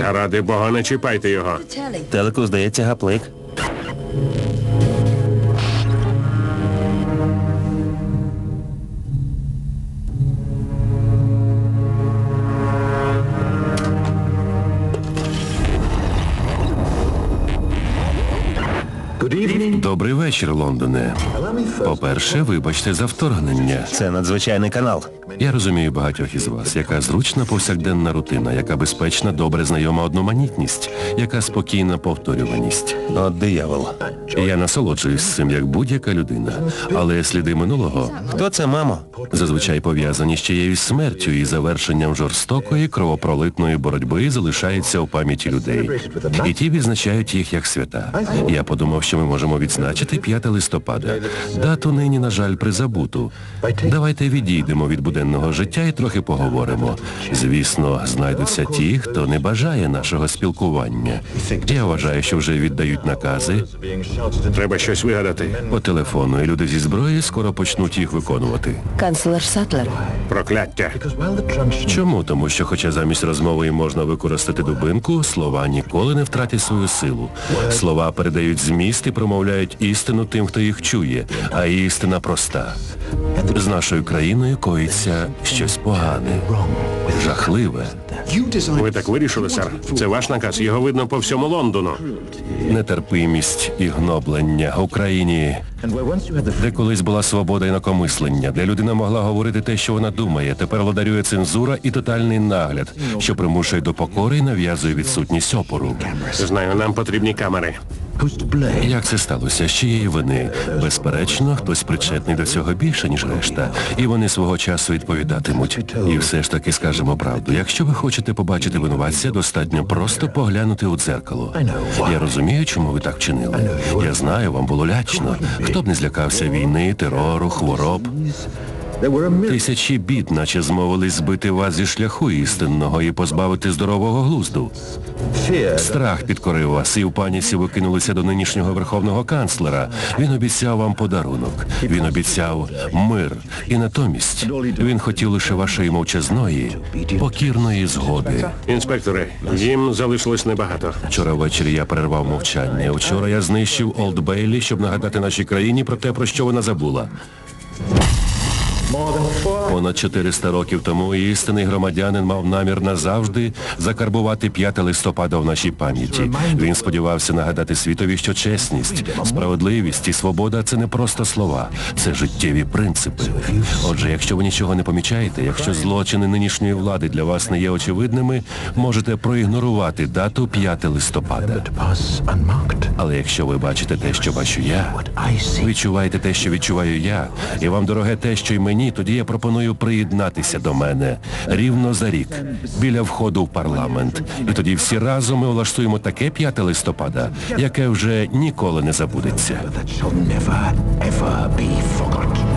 Заради Бога, не чіпайте його. Телеку, здається, гаплик. Добрий вечір, Лондоне. По-перше, вибачте за вторгнення. Це надзвичайний канал. Я розумію багатьох із вас, яка зручна повсякденна рутина, яка безпечна, добре знайома одноманітність, яка спокійна повторюваність. От диявол. Я насолоджуюсь цим, як будь-яка людина. Але сліди минулого Хто це, мамо? зазвичай пов'язані з чиєюсь смертю і завершенням жорстокої, кровопролитної боротьби залишаються у пам'яті людей. І ті відзначають їх як свята. Я подумав, що ми можемо відзначити 5 листопада. Дату нині, на жаль, призабуту. Давайте відійдемо від буденного життя і трохи поговоримо. Звісно, знайдуться ті, хто не бажає нашого спілкування. Я вважаю, що вже віддають накази Треба щось вигадати. по телефону, і люди зі зброї скоро почнуть їх виконувати. Канцлер Сатлер. Прокляття. Чому? Тому що, хоча замість розмови можна використати дубинку, слова ніколи не втратять свою силу. Слова передають зміст і промовляють істину тим, хто їх чує, а істина проста. З нашою країною коїться щось погане, жахливе. Ви так вирішили, сер? Це ваш наказ, його видно по всьому Лондону. Нетерпимість і гноблення. В Україні, де колись була свобода інакомислення, де людина могла говорити те, що вона думає, тепер владарює цензура і тотальний нагляд, що примушує до покори і нав'язує відсутність опору. Знаю, нам потрібні камери. Як це сталося? З чиєї вини? Безперечно, хтось причетний до цього більше, ніж решта. І вони свого часу відповідатимуть. І все ж таки скажемо правду. Якщо ви хочете побачити винуватця, достатньо просто поглянути у дзеркало. Я розумію, чому ви так вчинили. Я знаю, вам було лячно. Хто б не злякався війни, терору, хвороб. Тисячі бід, наче змовились збити вас зі шляху істинного і позбавити здорового глузду. Страх підкорив вас, і в паніці ви кинулися до нинішнього верховного канцлера. Він обіцяв вам подарунок. Він обіцяв мир. І натомість він хотів лише вашої мовчазної, покірної згоди. Інспектори, їм залишилось небагато. Вчора ввечері я перервав мовчання. Вчора я знищив Олд Бейлі, щоб нагадати нашій країні про те, про що вона забула. Понад 400 років тому істинний громадянин мав намір назавжди закарбувати 5 листопада в нашій пам'яті. Він сподівався нагадати світові, що чесність, справедливість і свобода – це не просто слова, це життєві принципи. Отже, якщо ви нічого не помічаєте, якщо злочини нинішньої влади для вас не є очевидними, можете проігнорувати дату 5 листопада. Але якщо ви бачите те, що бачу я, відчуваєте те, що відчуваю я, і вам дороге те, що й мені, тоді я пропоную приєднатися до мене рівно за рік, біля входу в парламент. І тоді всі разом ми влаштуємо таке 5 листопада, яке вже ніколи не забудеться.